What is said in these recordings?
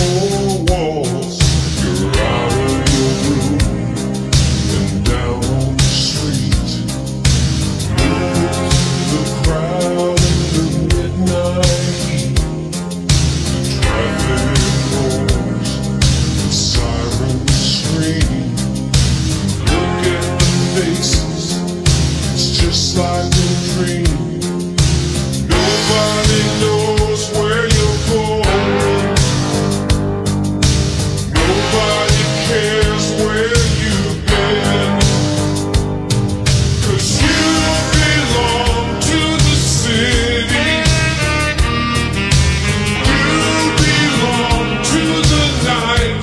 four walls. You're out of your room and down on the street. Moving through the crowd in the midnight heat. The traffic roars, the sirens scream. Look at the faces, it's just like a dream. Nobody knows where you're going. Nobody cares where you've been. 'Cause you belong to the city. You belong to the night.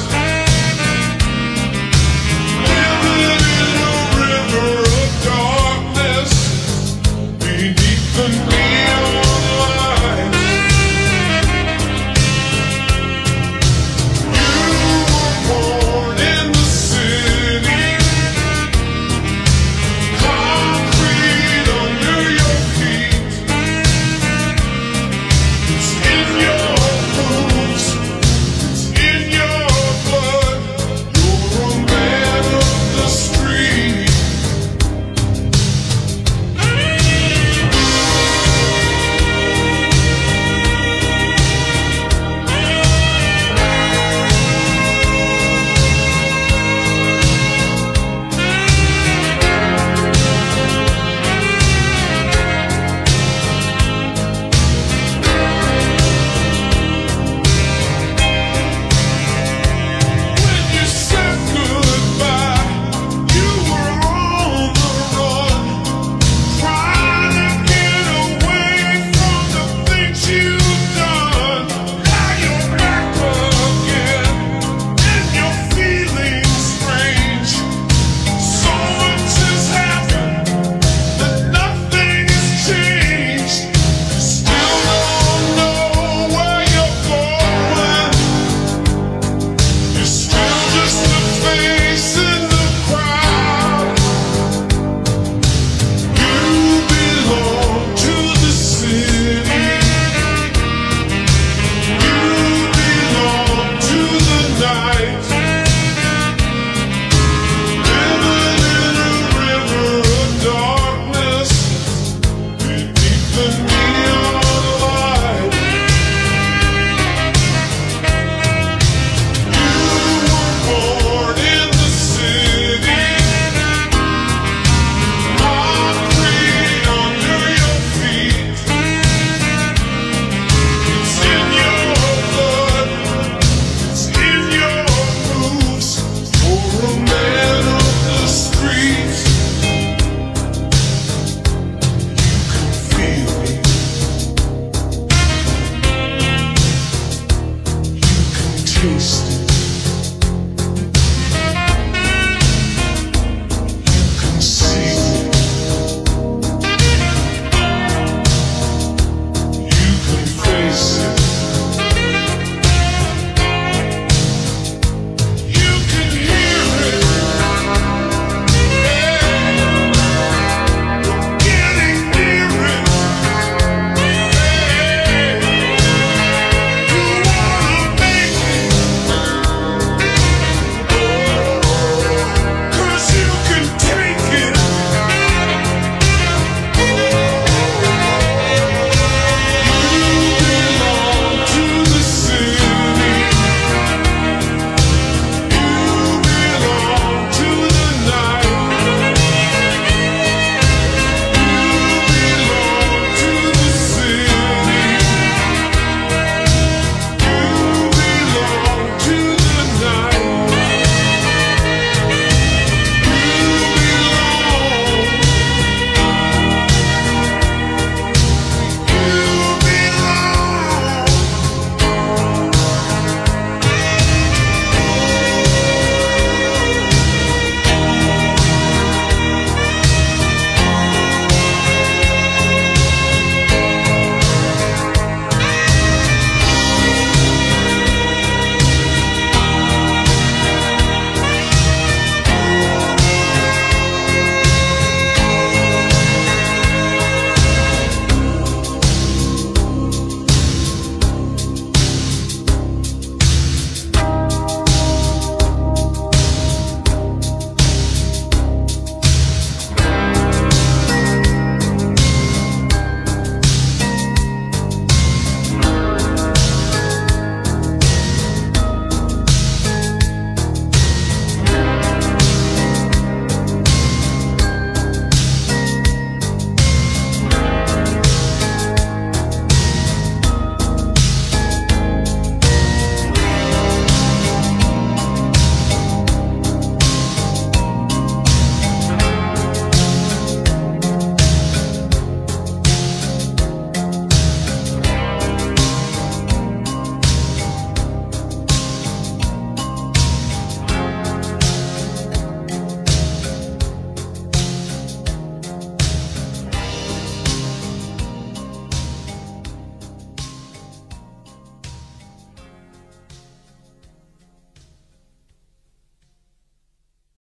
Living in a river of darkness beneath the neon lights. You were born in the city, concrete under your feet. It's in your bones, it's in your blood. You're a man of the street. When you said goodbye, you were on the run, trying to get away from the things you've done. Now you're back again, and you're feeling strange. So much has happened that nothing has changed. You still don't know where you're going. You're still just a face in the crowd. You belong to the city. You belong to the night. Living in a river of darkness beneath the neon light. You were born in the city, concrete under your feet. It's in your blood, it's in your moves. You're a man of the streets. You can feel me, you can taste it.